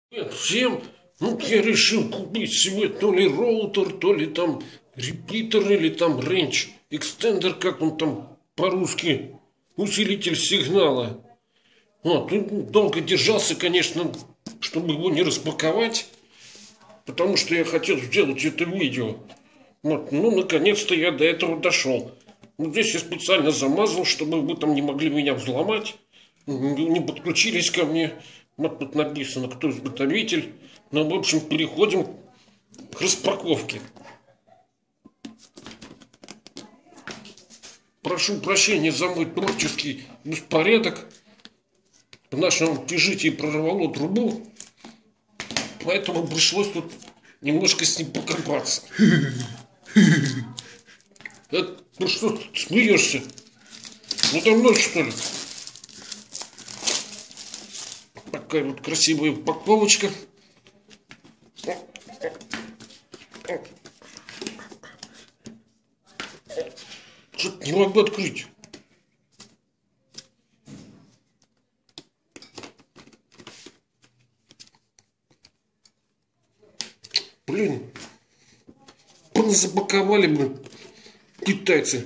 Нет, всем, ну, я решил купить себе то ли роутер, то ли там репитер, или там рейндж экстендер, как он там по-русски, усилитель сигнала. Вот, ну, долго держался, конечно, чтобы его не распаковать, потому что я хотел сделать это видео. Вот, ну, наконец-то я до этого дошел. Вот здесь я специально замазал, чтобы вы там не могли меня взломать, не подключились ко мне. Вот тут написано, кто изготовитель. Ну, в общем, переходим к распаковке. Прошу прощения за мой творческий беспорядок. В нашем общежитии прорвало трубу, поэтому пришлось тут немножко с ним покопаться. Ну что ты смеешься? Ну давно, что ли? Такая вот красивая упаковочка. Что-то не могу открыть. Блин, запаковали бы китайцы.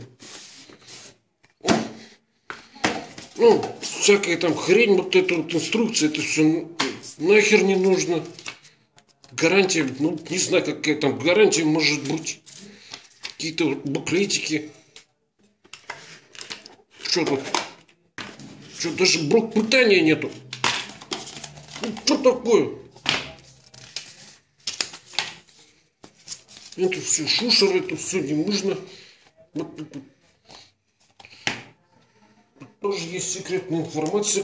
Ну, всякая там хрень, вот эта вот инструкция, это все нахер не нужно. Гарантия, ну, не знаю, какая там гарантия может быть. Какие-то вот буклетики. Что тут? Что, даже блок питания нету? Ну, что такое? Это все шушеры, это все не нужно. Вот тут тоже есть секретная информация.